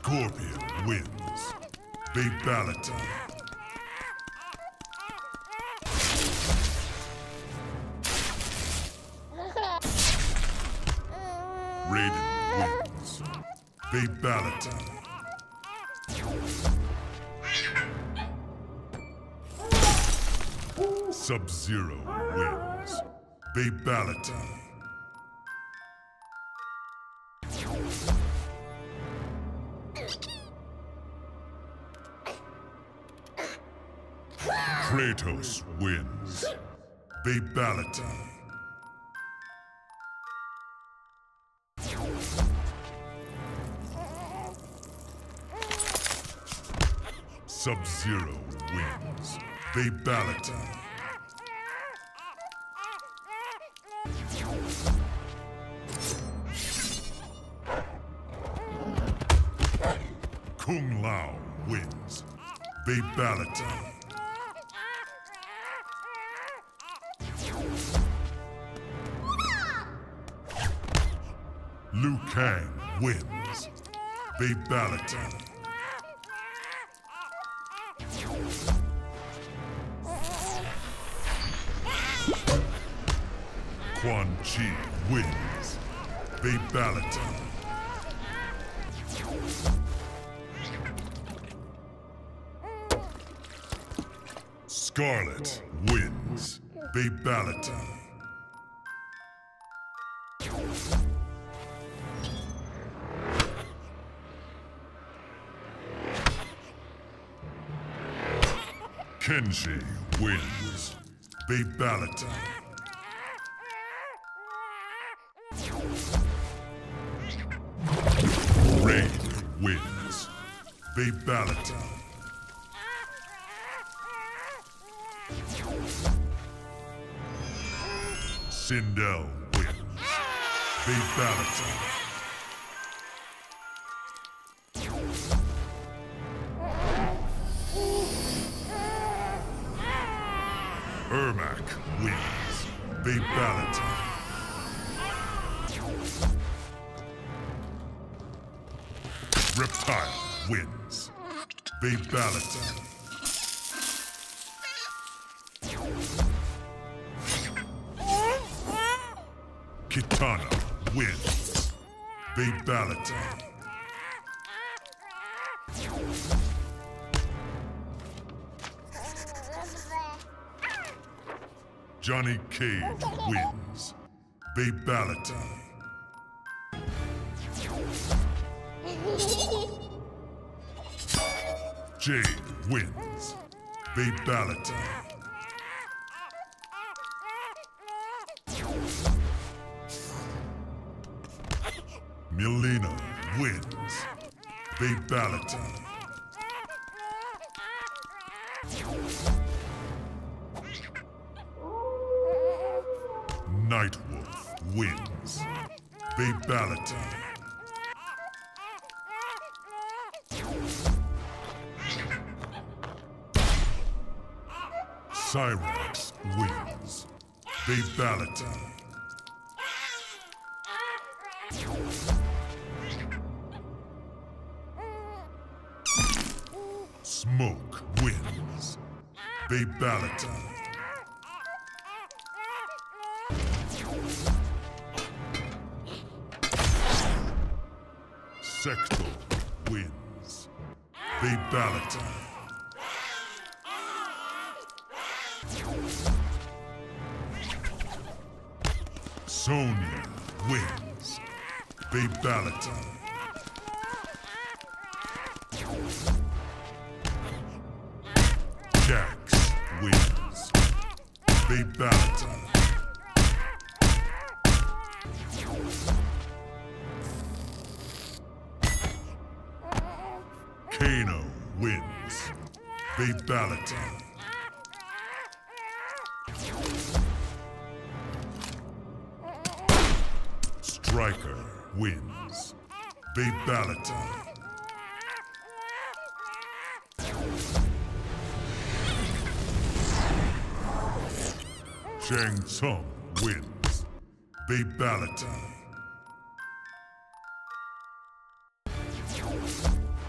Scorpion wins. Babality. Raiden wins. Babality. Sub-Zero wins. Babality. Kratos wins. Babality. Sub-Zero wins. Babality. Kung Lao wins. Babality. Liu Kang wins. Babality. Quan Chi wins. Babality. Scarlet wins. Babality. Kenshi wins. Babality. Raid wins. Babality. Sindel wins. Babality. Ermac wins. Babality. Reptile wins. Babality. Kitana wins. Babality. Johnny Cage wins. Babality. Jade wins. Babality. Mileena wins. Babality. Nightwolf wins. Babality. Cyrax wins. Babality. Smoke wins. Babality. Sexto wins. Babality. Sonya wins. Babality. Jax wins. Babality. Kano wins. Babality. Striker wins. Babality. Shang Tsung wins. Babality.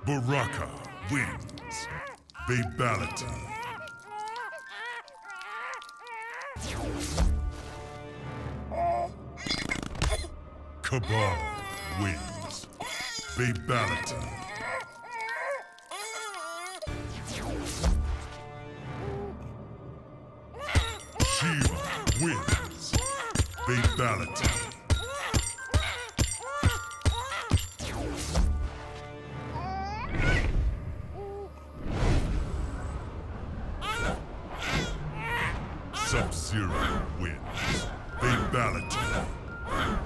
Baraka wins. Babality. Cabal wins. Babality. Shiva wins. Babality. Sub-Zero wins. Babality.